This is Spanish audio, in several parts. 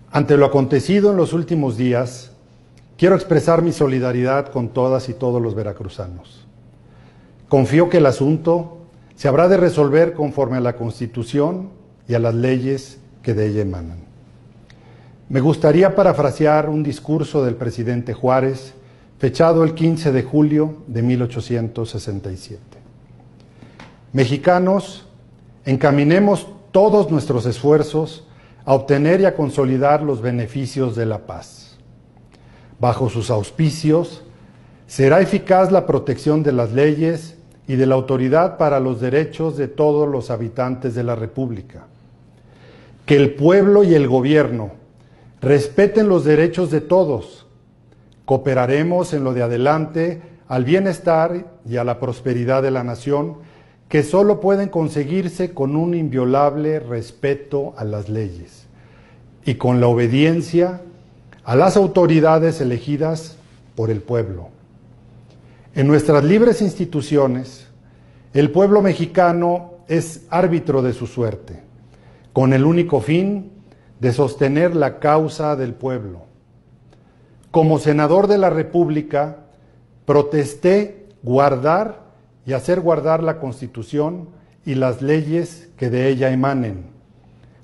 Ante lo acontecido en los últimos días, quiero expresar mi solidaridad con todas y todos los veracruzanos. Confío que el asunto se habrá de resolver conforme a la Constitución y a las leyes que de ella emanan. Me gustaría parafrasear un discurso del presidente Juárez, fechado el 15 de julio de 1867. Mexicanos, encaminemos todos nuestros esfuerzos a obtener y a consolidar los beneficios de la paz. Bajo sus auspicios, será eficaz la protección de las leyes y de la autoridad para los derechos de todos los habitantes de la República. Que el pueblo y el gobierno respeten los derechos de todos. Cooperaremos en lo de adelante al bienestar y a la prosperidad de la nación, que solo pueden conseguirse con un inviolable respeto a las leyes y con la obediencia a las autoridades elegidas por el pueblo. En nuestras libres instituciones, el pueblo mexicano es árbitro de su suerte, con el único fin de sostener la causa del pueblo. Como senador de la República, protesté guardar y hacer guardar la Constitución y las leyes que de ella emanen.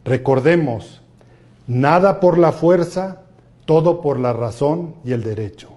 Recordemos, nada por la fuerza, todo por la razón y el derecho.